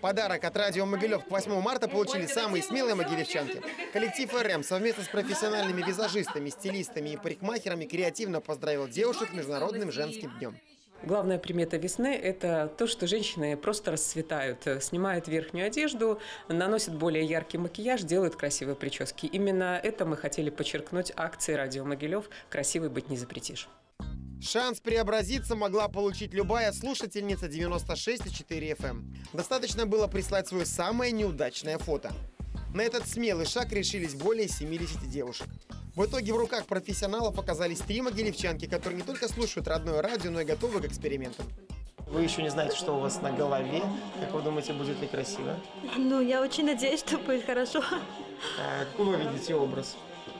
Подарок от радио Могилев к 8 марта получили самые смелые могилевчанки. Коллектив РМ совместно с профессиональными визажистами, стилистами и парикмахерами креативно поздравил девушек с Международным женским днем. Главная примета весны – это то, что женщины просто расцветают, снимают верхнюю одежду, наносят более яркий макияж, делают красивые прически. Именно это мы хотели подчеркнуть акцией радио Могилев «Красивой быть не запретишь». Шанс преобразиться могла получить любая слушательница 96,4 FM. Достаточно было прислать свое самое неудачное фото. На этот смелый шаг решились более 70 девушек. В итоге в руках профессионалов оказались 3 могилевчанки, которые не только слушают родное радио, но и готовы к экспериментам. Вы еще не знаете, что у вас на голове. Как вы думаете, будет ли красиво? Ну, я очень надеюсь, что будет хорошо. Какой вы видите образ?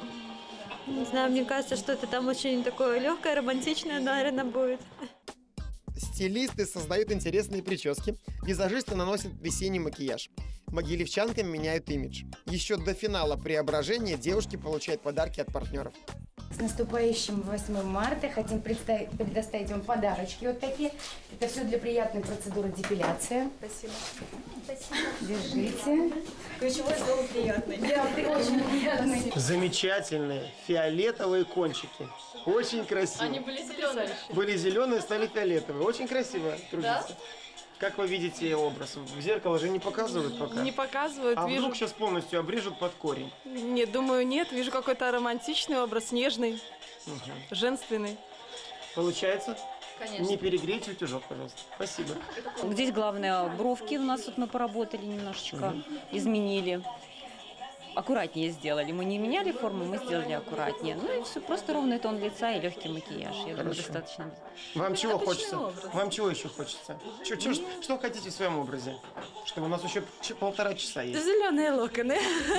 Не знаю, мне кажется, что это там очень такое легкое, романтичное, наверное, будет. Стилисты создают интересные прически, визажисты наносят весенний макияж. Могилевчанкам меняют имидж. Еще до финала преображения девушки получают подарки от партнеров. С наступающим 8 марта хотим предоставить вам подарочки вот такие. Это все для приятной процедуры депиляции. Спасибо. Спасибо. Держите. Ключевое слово приятный. Да, очень приятный. Замечательные фиолетовые кончики. Очень красиво. Они были зеленые. Были зеленые, стали фиолетовые. Очень красиво трудиться. Да? Как вы видите образ? В зеркало же не показывают пока. Не показывают. А вижу... вдруг сейчас полностью обрежут под корень? Нет, думаю, нет. Вижу какой-то романтичный образ, нежный, женственный. Получается? Конечно. Не перегрейте утюжок, пожалуйста. Спасибо. Здесь главное бровки у нас тут мы поработали немножечко, изменили. Аккуратнее сделали. Мы не меняли форму, мы сделали аккуратнее. Ну и все, просто ровный тон лица и легкий макияж. Я думаю, достаточно. Вам чего хочется? Вам чего еще хочется? Что хотите в своем образе? Что у нас еще 1,5 часа есть. Зеленые локоны.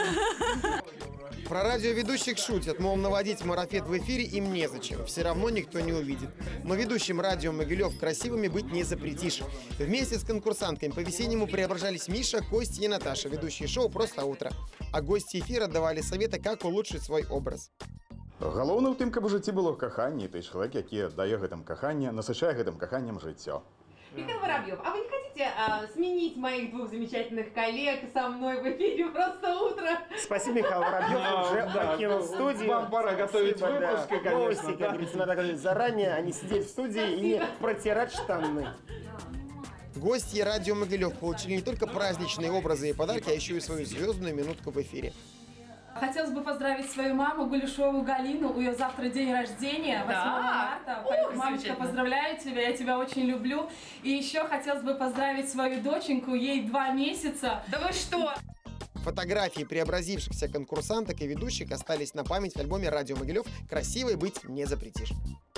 Про радиоведущих шутят, мол, наводить марафет в эфире им незачем, все равно никто не увидит. Но ведущим радио Могилев красивыми быть не запретишь. Вместе с конкурсантками по-весеннему преображались Миша, Костя и Наташа, ведущие шоу «Просто утро». А гости эфира давали советы, как улучшить свой образ. Галоўнае ў тым, каб у жыцці было каханне, той чалавек, які дае гэтым каханне, насычае гэтым каханнем жыццё. Михаил Воробьев, а вы не хотите сменить моих 2 замечательных коллег со мной в эфире «Просто утро»? Спасибо, Михаил Воробьев уже покинул студию. Вам пора готовить выпуски, конечно. Новости, как говорится, надо готовить заранее, а не сидеть в студии и протирать штаны. Гости радио Могилев получили не только праздничные образы и подарки, а еще и свою звездную минутку в эфире. Хотелось бы поздравить свою маму Гулешову Галину. У ее завтра день рождения, 8 марта. Поэтому, мамочка, поздравляю тебя, я тебя очень люблю. И еще хотелось бы поздравить свою доченьку, ей 2 месяца. Да вы что? Фотографии преобразившихся конкурсанток и ведущих остались на память в альбоме радио Могилев «Красивой быть не запретишь».